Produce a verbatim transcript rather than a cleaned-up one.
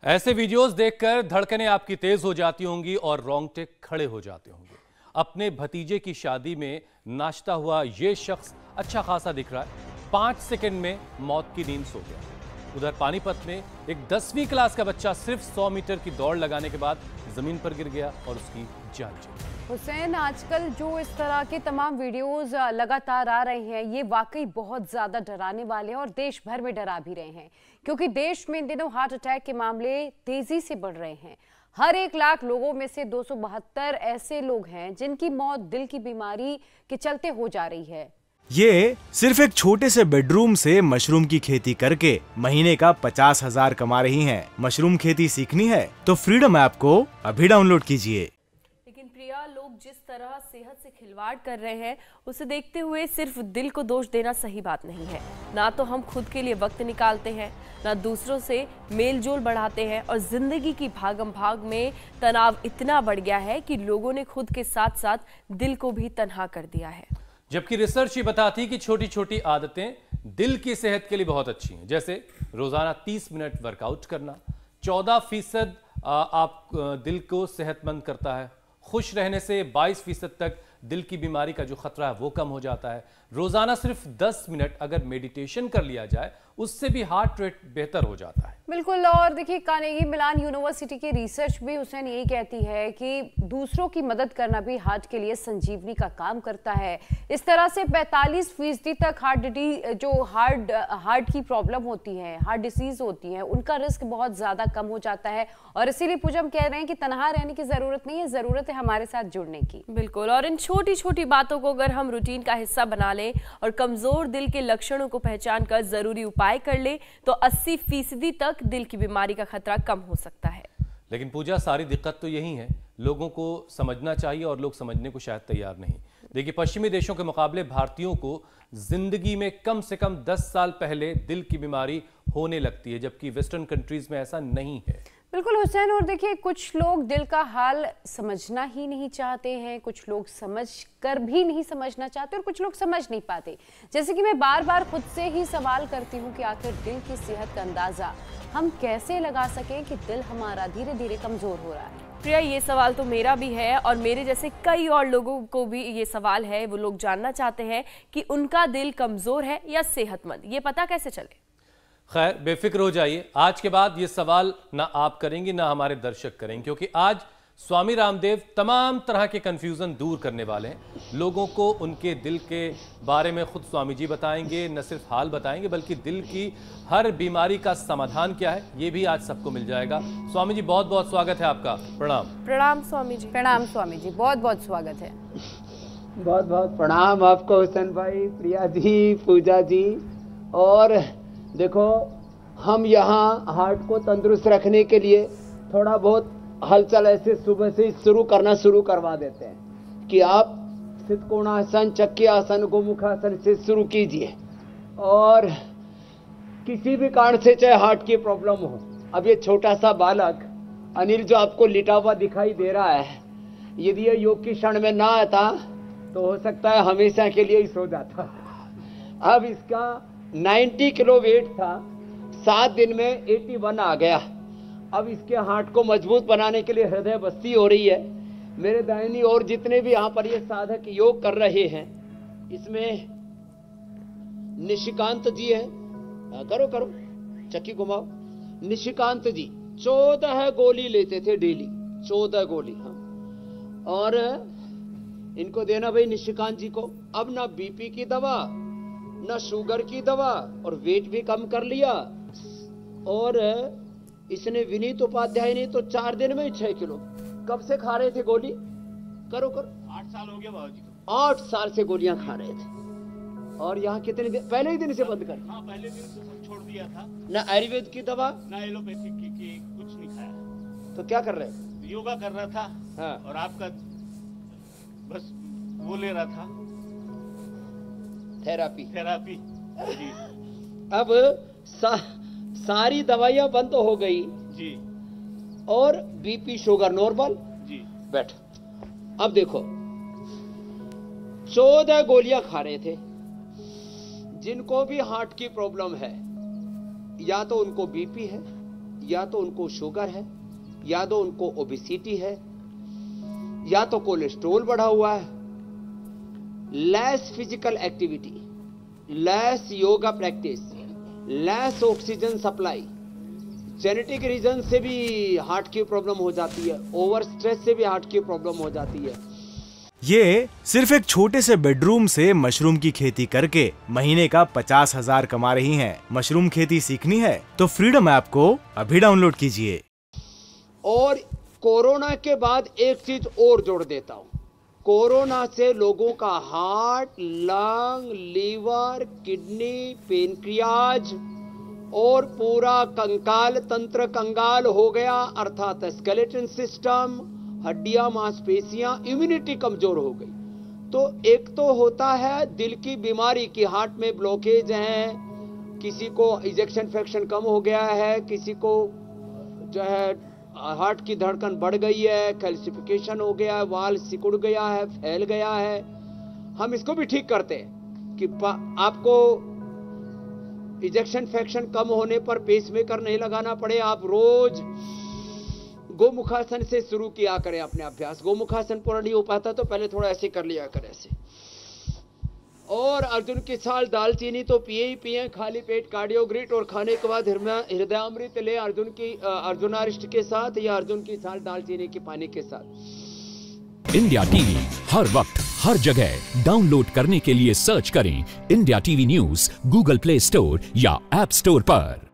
ऐसे वीडियोस देखकर धड़कनें आपकी तेज हो जाती होंगी और रोंगटे खड़े हो जाते होंगे। अपने भतीजे की शादी में नाचता हुआ यह शख्स अच्छा खासा दिख रहा है। पांच सेकंड में मौत की नींद सो गया। उधर पानीपत में एक दसवीं क्लास का बच्चा सिर्फ सौ मीटर की दौड़ लगाने के बाद जमीन पर गिर गया और उसकी जान चली। हुसैन, आजकल जो इस तरह के तमाम वीडियोस लगातार आ रहे हैं, ये वाकई बहुत ज्यादा डराने वाले हैं और देश भर में डरा भी रहे हैं, क्योंकि देश में इन दिनों हार्ट अटैक के मामले तेजी से बढ़ रहे हैं। हर एक लाख लोगों में से दो सौ बहत्तर ऐसे लोग हैं जिनकी मौत दिल की बीमारी के चलते हो जा रही है। ये सिर्फ एक छोटे से बेडरूम से मशरूम की खेती करके महीने का पचास हजार कमा रही हैं। मशरूम खेती सीखनी है तो फ्रीडम ऐप को अभी डाउनलोड कीजिए। लेकिन प्रिया, लोग जिस तरह सेहत से खिलवाड़ कर रहे हैं, उसे देखते हुए सिर्फ दिल को दोष देना सही बात नहीं है। ना तो हम खुद के लिए वक्त निकालते हैं, ना दूसरों से मेल जोल बढ़ाते हैं, और जिंदगी की भागम भाग में तनाव इतना बढ़ गया है कि लोगों ने खुद के साथ साथ दिल को भी तन्हा कर दिया है। जबकि रिसर्च ये बताती है कि छोटी छोटी आदतें दिल की सेहत के लिए बहुत अच्छी हैं, जैसे रोजाना तीस मिनट वर्कआउट करना, चौदह फीसद आप दिल को सेहतमंद करता है। खुश रहने से बाईस फीसद तक दिल की बीमारी का जो खतरा है वो कम हो जाता है। रोजाना सिर्फ दस मिनट अगर मेडिटेशन कर लिया जाए, उससे भी हार्ट रेट बेहतर हो जाता है। बिल्कुल। और देखिए, कार्नेगी मिलान यूनिवर्सिटी की रिसर्च भी हुसैन यही कहती है कि दूसरों की मदद करना भी हार्ट के लिए संजीवनी का काम करता है। इस तरह से पैंतालीस फीसदी तक हार्ट जो हार्ट हार्ट की प्रॉब्लम होती है, हार्ट डिसीज होती है, उनका रिस्क बहुत ज्यादा कम हो जाता है। और इसीलिए पूजा हम कह रहे हैं कि तनहा रहने की जरूरत नहीं है, जरूरत है हमारे साथ जुड़ने की। बिल्कुल। और इन छोटी छोटी बातों को अगर हम रूटीन का हिस्सा बना लें और कमजोर दिल के लक्षणों को पहचान कर जरूरी उपाय कर ले, तो अस्सी फीसदी तक दिल की बीमारी का खतरा कम हो सकता है। लेकिन पूजा, सारी दिक्कत तो यही है, लोगों को समझना चाहिए और लोग समझने को शायद तैयार नहीं। देखिए, पश्चिमी देशों के मुकाबले भारतीयों को जिंदगी में कम से कम दस साल पहले दिल की बीमारी होने लगती है, जबकि वेस्टर्न कंट्रीज में ऐसा नहीं है। बिल्कुल हुसैन। और देखिए, कुछ लोग दिल का हाल समझना ही नहीं चाहते हैं, कुछ लोग समझ कर भी नहीं समझना चाहते और कुछ लोग समझ नहीं पाते। जैसे कि मैं बार बार खुद से ही सवाल करती हूँ कि आखिर दिल की सेहत का अंदाजा हम कैसे लगा सकें कि दिल हमारा धीरे धीरे कमजोर हो रहा है। प्रिया, ये सवाल तो मेरा भी है और मेरे जैसे कई और लोगों को भी ये सवाल है। वो लोग जानना चाहते हैं कि उनका दिल कमजोर है या सेहतमंद, ये पता कैसे चले। खैर, बेफिक्र हो जाइए, आज के बाद ये सवाल ना आप करेंगे ना हमारे दर्शक करेंगे, क्योंकि आज स्वामी रामदेव तमाम तरह के कंफ्यूजन दूर करने वाले हैं। लोगों को उनके दिल के बारे में खुद स्वामी जी बताएंगे, न सिर्फ हाल बताएंगे बल्कि दिल की हर बीमारी का समाधान क्या है ये भी आज सबको मिल जाएगा। स्वामी जी, बहुत बहुत स्वागत है आपका। प्रणाम। प्रणाम स्वामी जी। प्रणाम स्वामी जी, बहुत बहुत स्वागत है। बहुत बहुत प्रणाम आपको हुसैन भाई, प्रिया जी, पूजा जी। और देखो, हम यहाँ हार्ट को तंदुरुस्त रखने के लिए थोड़ा बहुत हलचल ऐसे सुबह से शुरू करना शुरू करवा देते हैं कि आप सितकोणासन, चक्की आसन, गोमुखासन से शुरू कीजिए। और किसी भी कारण से चाहे हार्ट की प्रॉब्लम हो, अब ये छोटा सा बालक अनिल जो आपको लिटा हुआ दिखाई दे रहा है, यदि ये योग की क्षण में ना आता तो हो सकता है हमेशा के लिए ही सो जाता। अब इसका नब्बे किलो वेट था, सात दिन में इक्यासी आ गया। अब इसके हार्ट को मजबूत बनाने के लिए हृदय बस्ती हो रही है। मेरे दाहिनी ओर जितने भी यहाँ पर ये साधक योग कर रहे हैं, इसमें निशिकांत जी हैं, करो करो चक्की घुमाओ। निशिकांत जी चौदह गोली लेते थे डेली, चौदह गोली। हाँ, और इनको देना भाई निशिकांत जी को। अब ना बीपी की दवा, ना शुगर की दवा, और वेट भी कम कर लिया। और इसने विनीत उपाध्याय ने तो चार दिन में ही छह किलो। कब से खा रहे थे गोली? करो करो। आठ साल हो गया बाबूजी को। आठ साल से गोलियां खा रहे थे। और यहाँ कितने दिन? पहले ही दिन से बंद कर। हाँ, पहले दिन से सब छोड़ दिया था। ना आयुर्वेद की दवा, ना एलोपैथिक की, की कुछ नहीं खाया। तो क्या कर रहे थे? योगा कर रहा था। हाँ। और आपका बस वो ले रहा था, थेरापी थेरापी जी। अब सा, सारी दवाइयां बंद हो गई जी, और बीपी शुगर नॉर्मल जी। बैठ। अब देखो, चौदह गोलियां खा रहे थे। जिनको भी हार्ट की प्रॉब्लम है, या तो उनको बीपी है या तो उनको शुगर है, या तो उनको ओबेसिटी है, या तो कोलेस्ट्रॉल बढ़ा हुआ है। Less physical activity, less yoga practice, less oxygen supply, genetic reason से भी हार्ट की प्रॉब्लम हो जाती है, ओवर स्ट्रेस से भी हार्ट की प्रॉब्लम हो जाती है। ये सिर्फ एक छोटे से बेडरूम से मशरूम की खेती करके महीने का पचास हजार कमा रही हैं। मशरूम खेती सीखनी है तो फ्रीडम ऐप को अभी डाउनलोड कीजिए। और कोरोना के बाद एक चीज और जोड़ देता हूं, कोरोना से लोगों का heart, lung, liver, kidney, pancreas और पूरा कंकाल तंत्र कंगाल हो गया, अर्थात स्केलेटन सिस्टम, हड्डियां, मांसपेशियां, इम्यूनिटी कमजोर हो गई। तो एक तो होता है दिल की बीमारी की, हार्ट में ब्लॉकेज है, किसी को इजेक्शन फ्रैक्शन कम हो गया है, किसी को जो है हार्ट की धड़कन बढ़ गई है, कैल्सिफिकेशन हो गया है, वाल सिकुड़ गया है, फैल गया है। हम इसको भी ठीक करते हैं कि आपको इजेक्शन फ्रैक्शन कम होने पर पेसमेकर नहीं लगाना पड़े। आप रोज गोमुखासन से शुरू किया करें अपने अभ्यास। गोमुखासन पूरा नहीं हो पाता तो पहले थोड़ा ऐसे कर लिया करें, ऐसे। और अर्जुन की छाल दालचीनी तो पिए ही पिए, खाली पेट कार्डियोग्रिट, और खाने के बाद हृदयामृत ले अर्जुन की अर्जुनारिष्ट के साथ या अर्जुन की छाल दालचीनी के पानी के साथ। इंडिया टीवी हर वक्त हर जगह डाउनलोड करने के लिए सर्च करें India TV news Google Play Store या ऐप स्टोर पर।